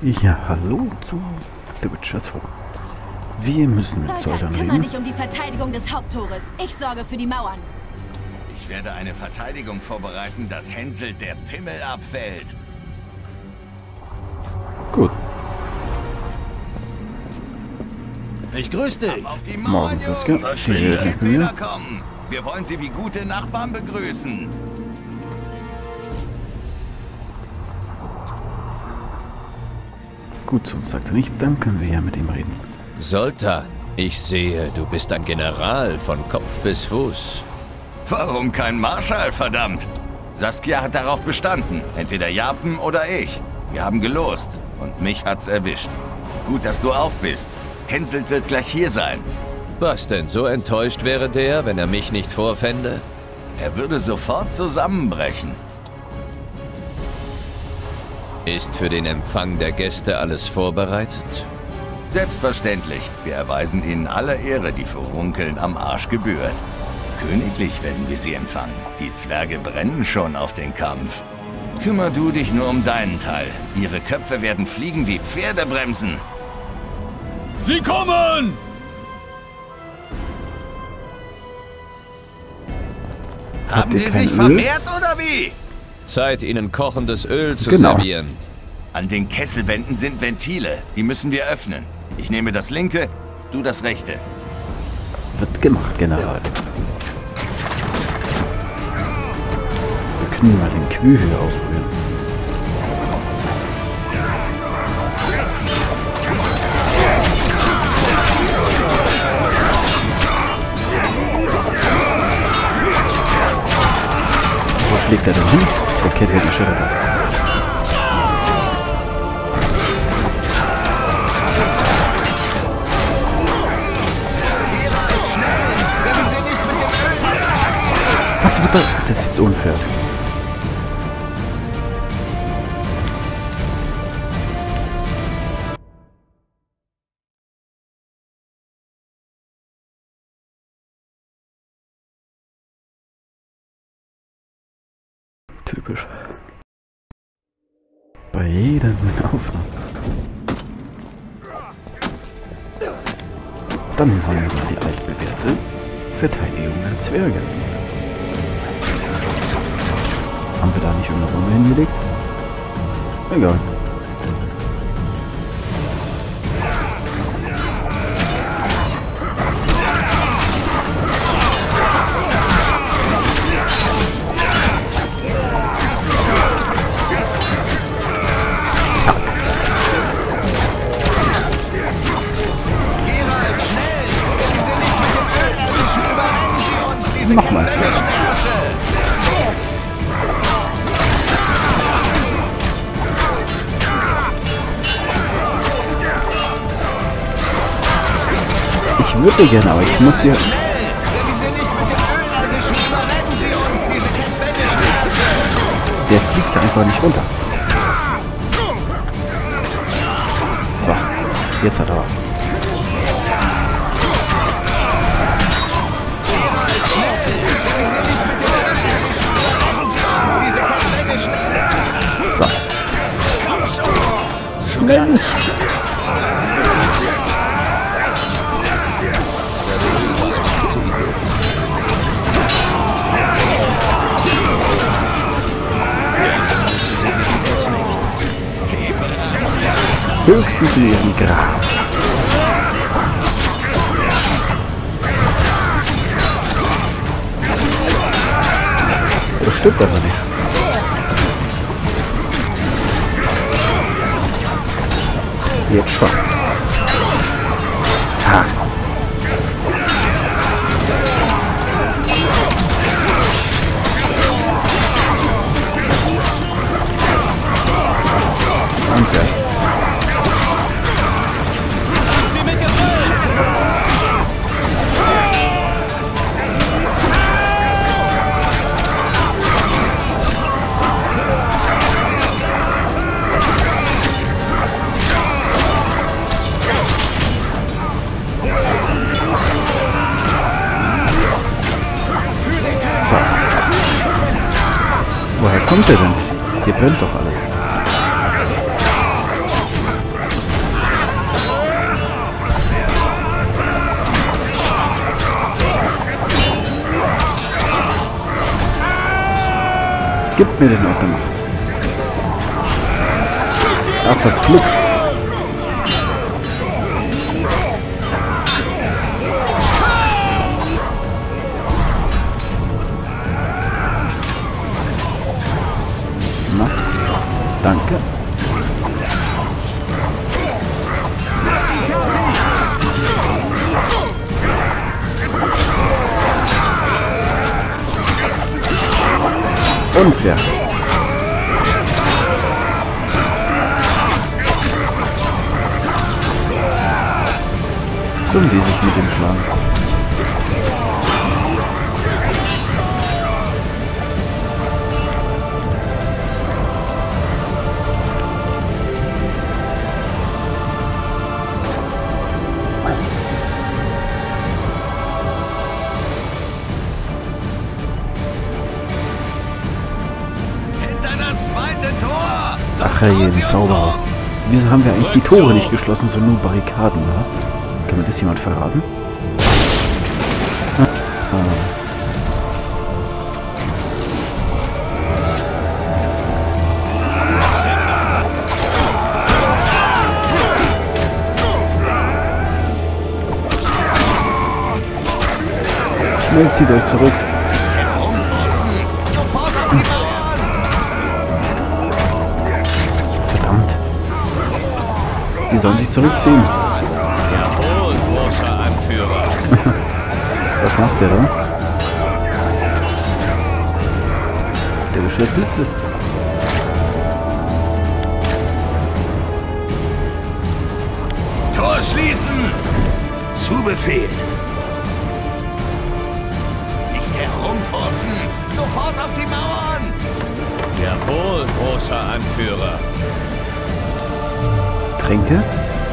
Ja, hallo zu The Witcher 2. Wir müssen mit Soldan kümmere reden. dich um die Verteidigung des Haupttores. Ich sorge für die Mauern. Ich werde eine Verteidigung vorbereiten, dass Hänsel der Pimmel abfällt. Gut. Ich grüße dich. Auf die Morgen, Mauern, Saskia. Jungs! Sie helfen Verschwindet, mir. wiederkommen! Wir wollen Sie wie gute Nachbarn begrüßen. Gut, sonst sagt er nicht, dann können wir ja mit ihm reden. Soltan, ich sehe, du bist ein General von Kopf bis Fuß. Warum kein Marschall, verdammt? Saskia hat darauf bestanden. Entweder Japen oder ich. Wir haben gelost. Und mich hat's erwischt. Gut, dass du auf bist. Henselt wird gleich hier sein. Was denn, so enttäuscht wäre der, wenn er mich nicht vorfände? Er würde sofort zusammenbrechen. Ist für den Empfang der Gäste alles vorbereitet? Selbstverständlich. Wir erweisen ihnen alle Ehre, die für Runkeln am Arsch gebührt. Königlich werden wir sie empfangen. Die Zwerge brennen schon auf den Kampf. Kümmer du dich nur um deinen Teil. Ihre Köpfe werden fliegen wie Pferdebremsen. Sie kommen! Haben ihr die kein sich Öl? vermehrt oder wie? Zeit, ihnen kochendes Öl zu Genau. servieren. An den Kesselwänden sind Ventile. Die müssen wir öffnen. Ich nehme das linke, du das rechte. Wird gemacht, General. Wir können mal den Quü hier ausprobieren. Wo fliegt er denn hin? Der Kette wird geschüttelt. Was wird das? Das ist jetzt unfair. Typisch. Bei jedem Aufnahme. Dann wollen wir mal die altbewährte Verteidigung der Zwerge einsetzen. Haben wir da nicht irgendeine Bombe hingelegt? Egal. Zack. Gerald, schnell! Wenn Sie nicht mit dem Öl erwischen, überrennen Sie uns diese Nochmal. Kämpferstärke! Ich würde gerne, aber ich muss hier... Schnell! Wenn Sie nicht mit dem Öl erwischen, überrennen Sie uns diese Kämpferstärke! Der fliegt einfach nicht runter. So, jetzt hat er was. So. Mensch. Höchstens in ihrem Grab. Das stimmt aber nicht. Jetzt schon. Ha. Danke. Woher kommt der denn? Hier brennt doch alles. Gib mir den Ort der Macht. Ach, verflucht. Na, danke. Unfair. So lese ich mit dem Schlagen. Ach, jeden Zauberer. Wieso haben wir eigentlich die Tore nicht geschlossen, sondern nur Barrikaden, oder? Kann mir das jemand verraten? Schnell zieht euch zurück. Die sollen sich zurückziehen. Jawohl, großer Anführer. Was macht der da? Der beschwört Blitze. Tor schließen! Zu Befehl! Nicht herumfurzen! Sofort auf die Mauern! Jawohl, großer Anführer. Tränke?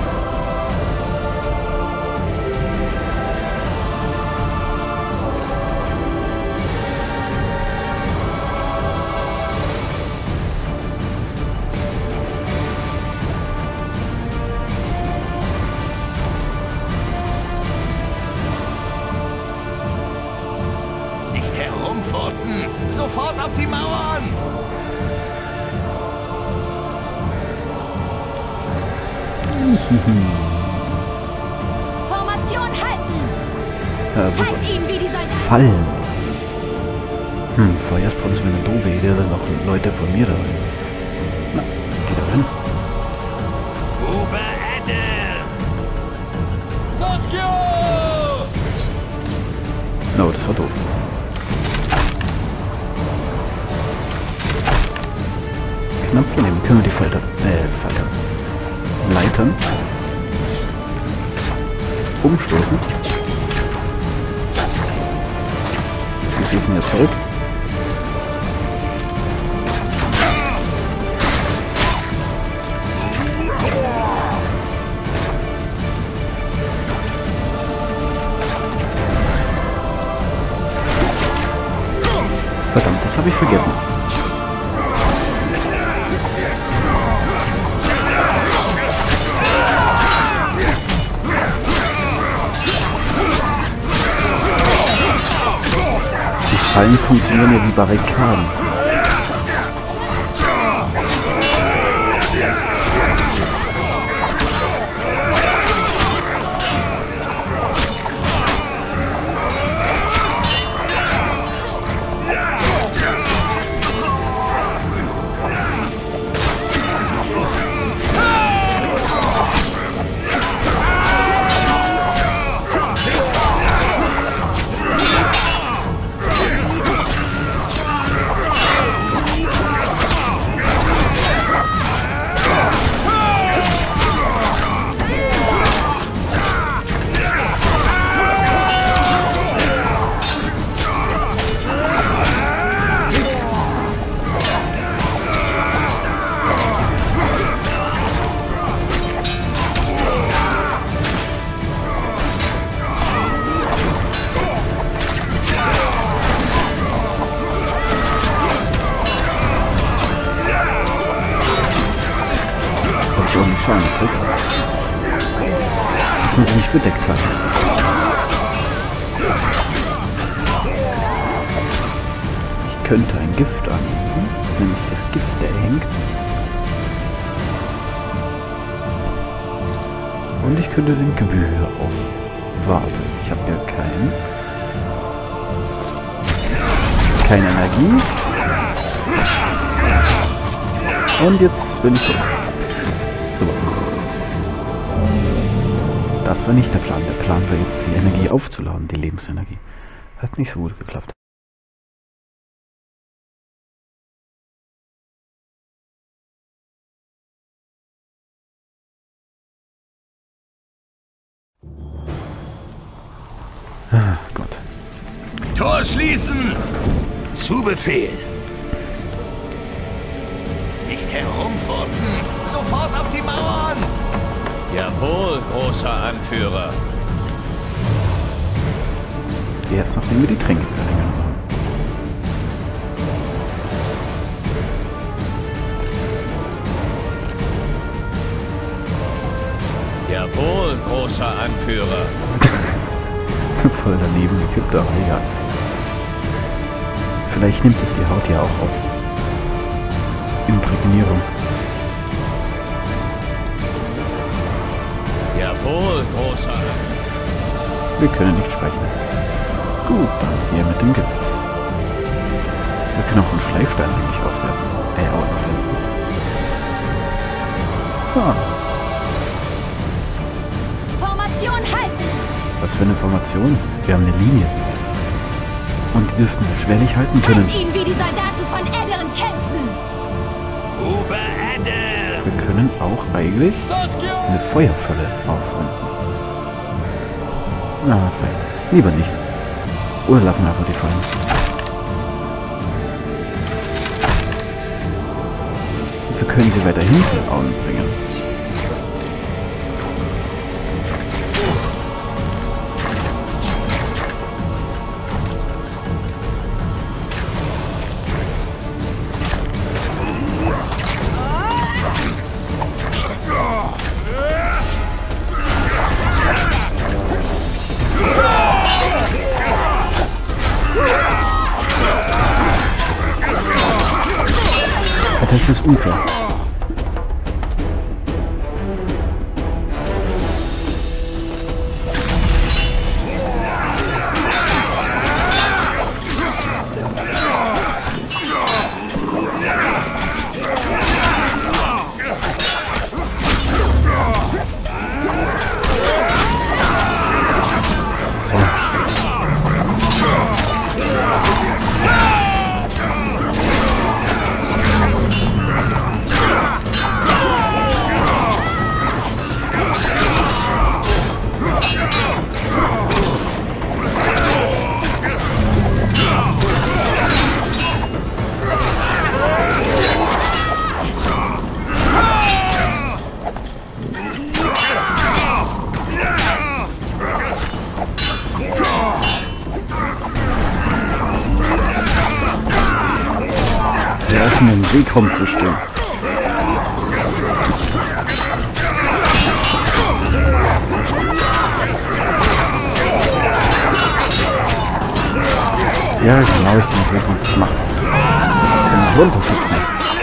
Nicht herumfurzen! Sofort auf die Mauern! Formation halten! Ja, super. Zeigt ihnen, wie die Soldaten... Fallen. Feuersbrunn ist mir eine doofe Idee, da sind noch Leute von mir da. Na, geht da hin. No, das war doof. Knapp daneben können wir die Falter Leitern umstoßen. Wir schießen jetzt zurück. Verdammt, das habe ich vergessen. Fallen funktionieren ja wie Barrikaden. Schaden kriegt. Dass man sie nicht bedeckt hat. Ich könnte ein Gift annehmen. ist nämlich das Gift, der hängt. Und ich könnte den Gewühl aufwarten. Ich habe ja keine Energie. Und jetzt bin ich so. So. Das war nicht der Plan. Der Plan war jetzt, die Energie aufzuladen, die Lebensenergie. Hat nicht so gut geklappt. Ah, Gott. Tor schließen! Zu Befehl! Nicht herumfurzen! Sofort auf die Mauern! Jawohl, großer Anführer. Erst nachdem wir die Tränke verringern haben. Jawohl, großer Anführer. Voll daneben gekippt, aber egal. Vielleicht nimmt es die Haut ja auch auf. Imprägnierung. Jawohl, großer Anführer. Wir können nicht sprechen. Gut, dann hier mit dem Gift. Wir können auch einen Schleifstein eigentlich aufwerfen. Aufwerfen. So. Formation halten! Was für eine Formation? Wir haben eine Linie. Und die dürften wir schwerlich halten können. Zeigt ihnen, wie die Soldaten von Edderen kämpfen! Oberedder! Wir können auch eigentlich eine Feuerfalle aufwenden. Na, vielleicht. Lieber nicht. Oder lassen wir einfach die Fallen. Wir können sie weiter hinten bringen. Das ist unfair. Der ist mir im Weg rumzustehen. Ja, genau, ich kann wirklich machen. Ich kann runterschützen.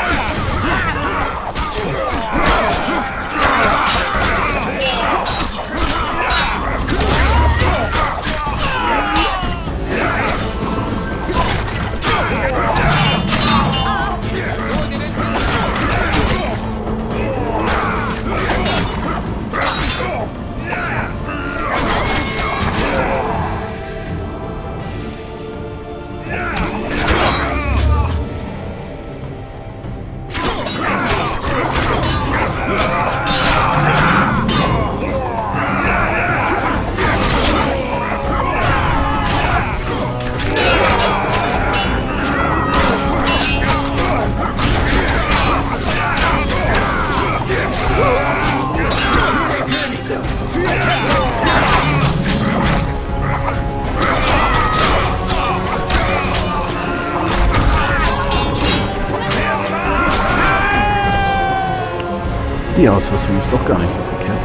Die Ausrüstung ist doch gar nicht so verkehrt.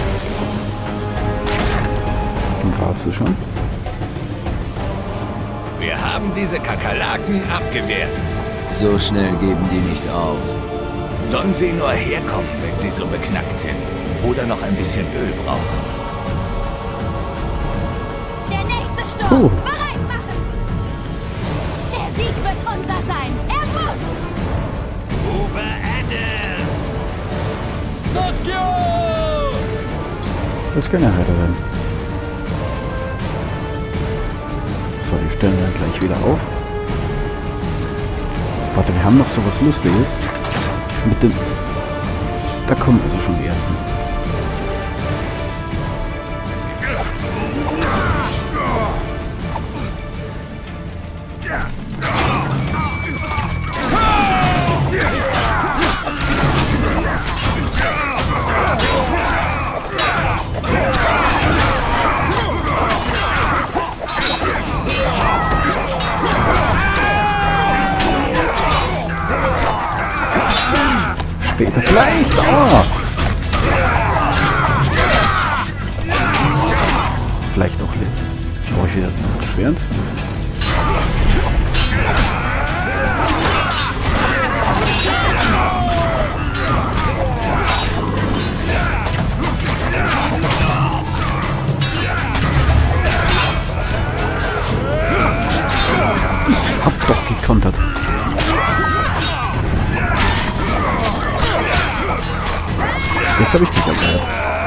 Und warst du schon? Wir haben diese Kakerlaken abgewehrt. So schnell geben die nicht auf. Sollen sie nur herkommen, wenn sie so beknackt sind. Oder noch ein bisschen Öl brauchen. Der nächste Sturm! Bereit machen! Der Sieg wird unser sein! Er muss! Oberadder! Das kann ja weiter werden. So, die stellen wir gleich wieder auf. Warte, wir haben noch so was Lustiges. Mit dem... Da kommen also schon die ersten. Später vielleicht. Oh. Vielleicht auch jetzt. Ich brauche wieder das Schwert. Ich hab doch gekontert. Das habe ich nicht erklärt.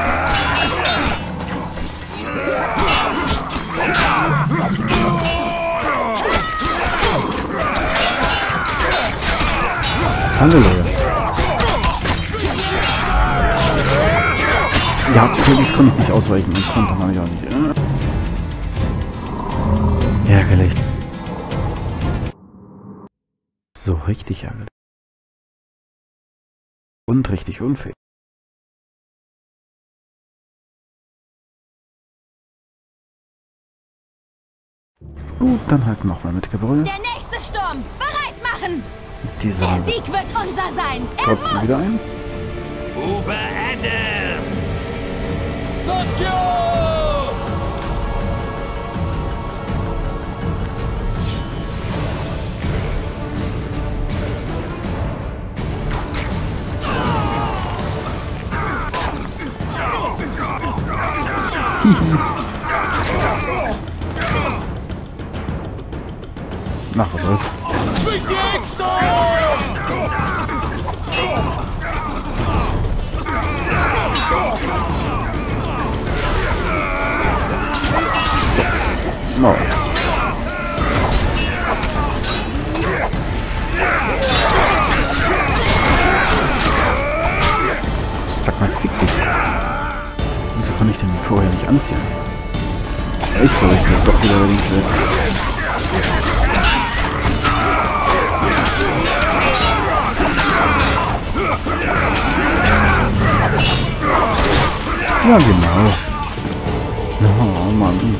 Halleluja. Ja, das konnte ich nicht ausweichen. Und konnte man ja nicht. Ärgerlich. So richtig ärgerlich. Und richtig unfair. Gut, dann halt nochmal mit Gebrüll. Der nächste Sturm! Bereit machen! Dieser Der Sieg wird unser sein! Er klopft muss! wieder ein. Oberadder! Hihi. Ach, was soll's. No. Sag mal, fick dich. Wieso kann ich den vorher nicht anziehen? Ich soll ich mir doch wieder über den Schwert. Ja, genau. Oh, Mann.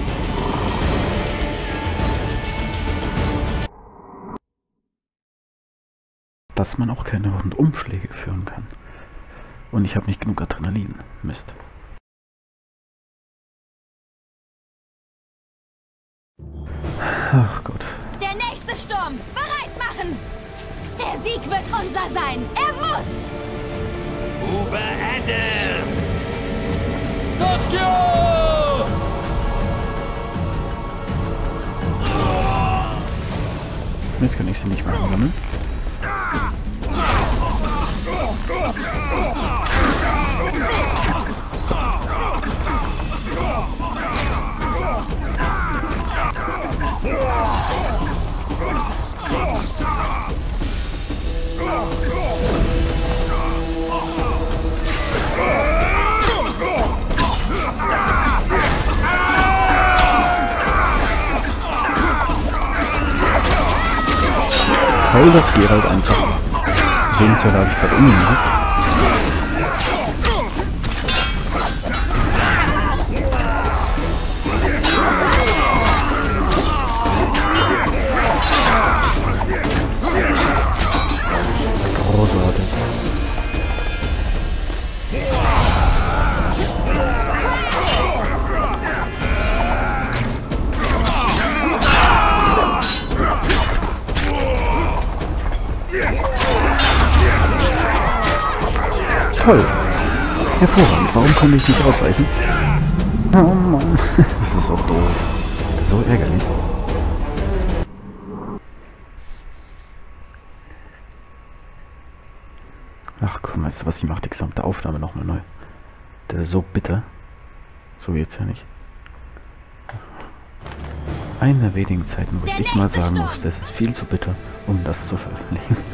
Dass man auch keine Rundumschläge führen kann. Und ich habe nicht genug Adrenalin. Mist. Ach Gott. Der nächste Sturm! Bereit machen! Der Sieg wird unser sein! Er muss! Oberadder! Jetzt kann ich sie nicht mehr einsammeln. So. Toll, dass Geralt einfach den Zoll habe ich gerade umgemacht. Großartig. Toll. Hervorragend. Warum konnte ich nicht ausweichen? Oh Mann. Das ist so doof. Das ist so ärgerlich. Ach komm, weißt du was? Ich mache die gesamte Aufnahme nochmal neu. Das ist so bitter. So geht's ja nicht. Eine der wenigen Zeiten, wo ich mal sagen muss, das ist viel zu bitter, um das zu veröffentlichen.